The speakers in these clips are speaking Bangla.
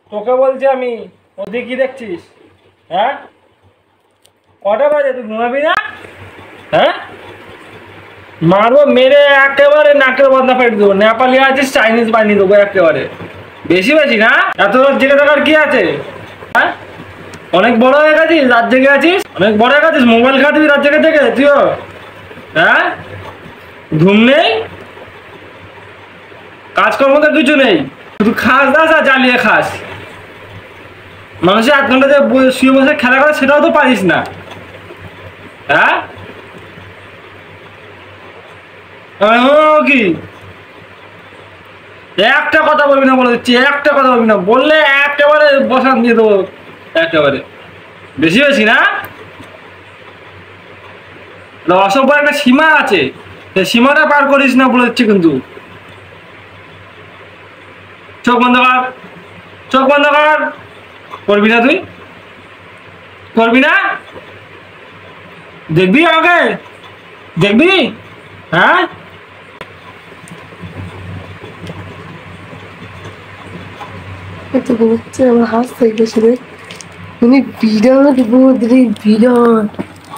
তোকে বলছি আমি, ওদিকে কি দেখছিস? হ্যাঁ, কটা বাজে? তুই ঘুমাবি না? হ্যাঁ, মারবো, মেরে একেবারে নাকের বদনা ফেটে দেবো। নেপালি আছিস, চাইনিজ বানিয়ে দেবো একেবারে। বেশি বেশি না, এত রাত জেগে থাকার কি আছে? হ্যাঁ, অনেক বড় হয়ে গেছিস, রাত জেগে আছিস, অনেক বড় হয়ে গেছিস, মোবাইল ঘাটবি রাত জেগে থেকে তুইও? হ্যাঁ, ঘুম নেই, কাজকর্ম তো কিছু নেই, শুধু খাস দাস আর জ্বালিয়ে খাস। মানুষের 1 ঘন্টা যে শুয়ে বসে খেলা করে সেটাও তো পারিস না। হ্যাঁ, কি একটা কথা বলবি না বলে দিচ্ছি, একটা কথা বলবি না, বললে একেবারে বসান দিয়ে দেবো একেবারে। বেশি বেশি না, অসভ্য একটা সীমা আছে, সেই সীমাটা পার করিস না বলে দিচ্ছি কিন্তু। চোখ বন্ধ কর, চোখ বন্ধ কর। করবি না তুই? করবি না? দেখবি আমাকে? দেখবি? হ্যাঁ, এত ঘুমাচ্ছে আমার হাত থেকে শুনে মানে বিরাট বদ্রি বিরাট।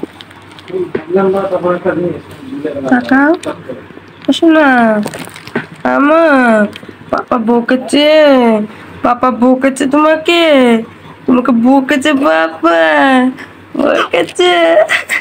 তাকাও শোনা, আমার পাপা বকেছে, পাপা বকেছে তোমাকে, তোমাকে বকেছে, পাপা বকেছে।